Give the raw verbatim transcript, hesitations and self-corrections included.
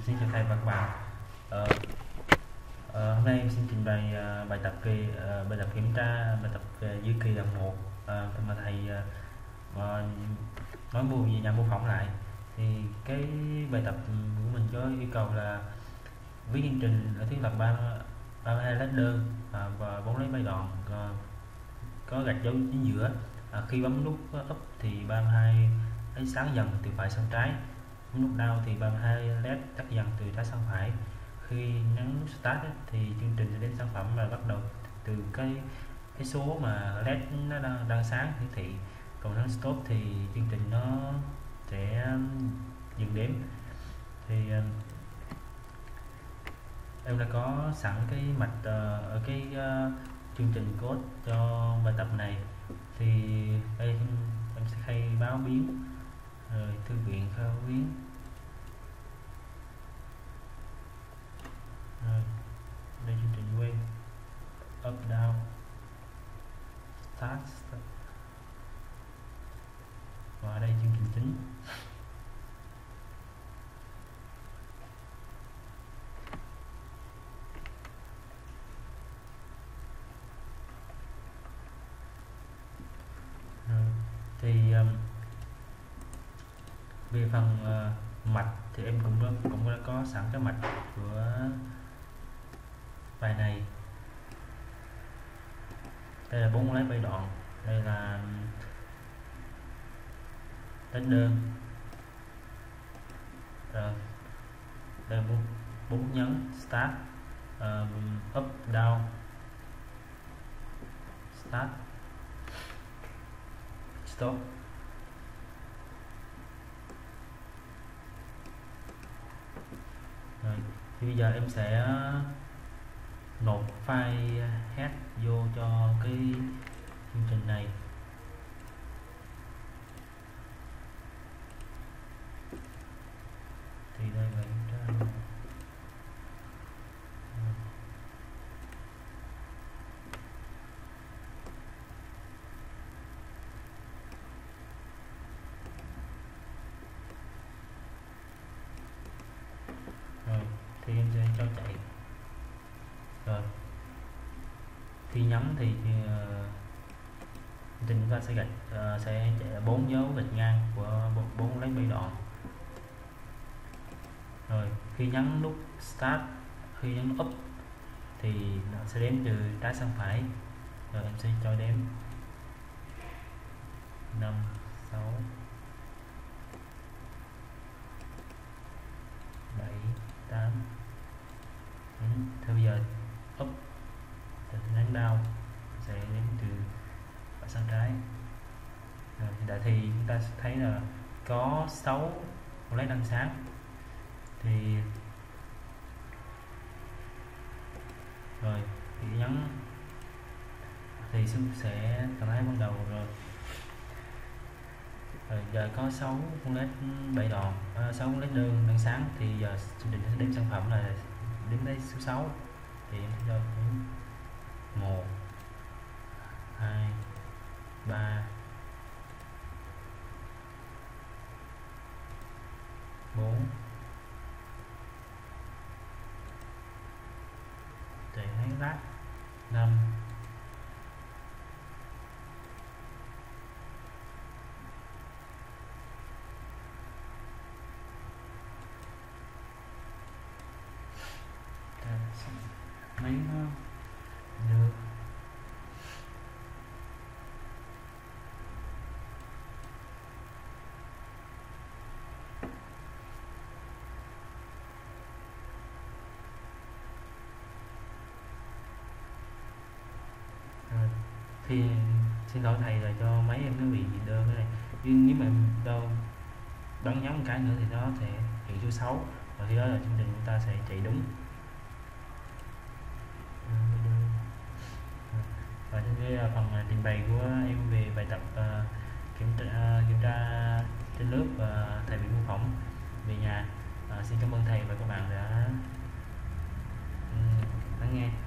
Xin chào thầy và các bạn. Ờ, ờ, hôm nay em xin trình bày uh, bài tập kỳ uh, bài tập kiểm tra bài tập uh, giữa kỳ đoạn một uh, mà thầy uh, nói mô về nhà mô phỏng lại. Thì cái bài tập của mình có yêu cầu là viết chương trình ở thiết lập ba ba mươi hai lát đơn uh, và bốn lấy bay đoạn uh, có gạch dấu chính giữa. Uh, khi bấm nút up thì ba mươi hai ánh sáng dần từ phải sang trái, nút down thì ba mươi hai led tắt dần từ trái sang phải. Khi nhấn nút start ấy, thì chương trình sẽ đến sản phẩm và bắt đầu từ cái cái số mà led nó đang, đang sáng hiển thị. Còn nhấn stop thì chương trình nó sẽ dừng đếm. Thì em đã có sẵn cái mạch uh, ở cái uh, chương trình code cho bài tập này. Thì đây em sẽ khai báo biến rồi thư viện khai báo biến. Rồi, đây chương trình quên up down start, start. Và ở đây chương trình chính. Rồi, thì um, về phần uh, mạch thì em cũng đã, cũng đã có sẵn cái mạch của bài này. Đây là bốn lấy bay đoạn, đây là đánh đơn, rồi đây bốn bốn nhấn start, uh, up down start stop. Rồi, thì bây giờ em sẽ nộp file head vô cho cái chương trình này. Thì đây là kiểm tra. Rồi thì em sẽ cho chạy. Rồi khi nhấn thì uh, trình chúng ta sẽ gạch uh, sẽ chạy bốn dấu gạch ngang của bốn lấy bay đoạn. Rồi khi nhấn nút start, khi nhấn up thì nó sẽ đếm từ trái sang phải. Rồi em sẽ cho đếm năm, sáu, bảy, tám. Ừ, thì bây giờ up thì nhấn down sẽ đếm từ phải sang trái. Rồi hiện thì chúng ta sẽ thấy là có sáu con led đang sáng. Thì rồi thì nhấn thì sẽ cảm thấy ban đầu rồi. Rồi giờ có sáu con led bảy đoạn, sáu con led đơn đang sáng. Thì giờ chương trình sẽ đếm sản phẩm là đếm tới số sáu. Thì em sẽ cho một, hai, ba, bốn, chạy hai lát, năm, mấy nó được. Rồi thì xin lỗi thầy là cho máy em nó bị đơn cái này, nhưng nếu mà em đâu bắn nhấn một cái nữa thì nó sẽ hiện số sáu, và khi đó là chương trình chúng ta sẽ chạy đúng. Và đây là phần trình bày của em về bài tập uh, kiểm tra uh, kiểm tra trên lớp và uh, thầy bị mô phỏng về nhà. Uh, xin cảm ơn thầy và các bạn đã um, lắng nghe.